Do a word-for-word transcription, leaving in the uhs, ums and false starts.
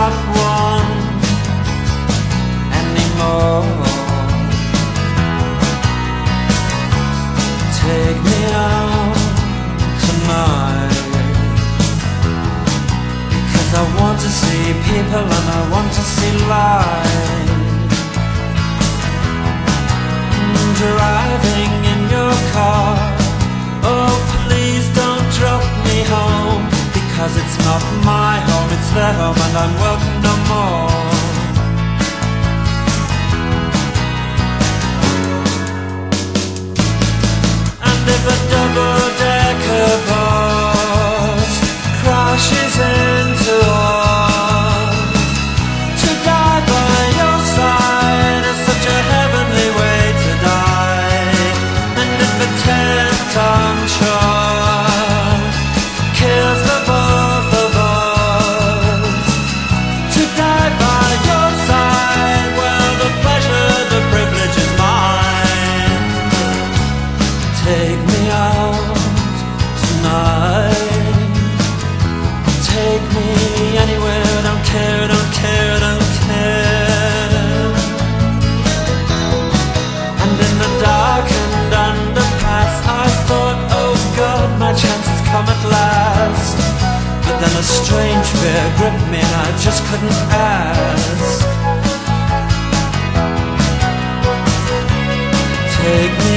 not one anymore. Take me out tonight, because I want to see people and I want to see light. Driving in your car, oh please don't drop me home, because it's not my home, it's their home and I'm welcome no more. And if a double-decker bus crashes into us, to die by your side is such a heavenly way to die. And if a ten-ton truck kills the both of us, to die by your side, well, the pleasure, the privilege is mine. Take me out tonight, take me anywhere, don't care, don't care, don't care. And in the darkened underpass I thought, oh God, my chance has come at last. But then a strange fear gripped me and I just couldn't ask. Take me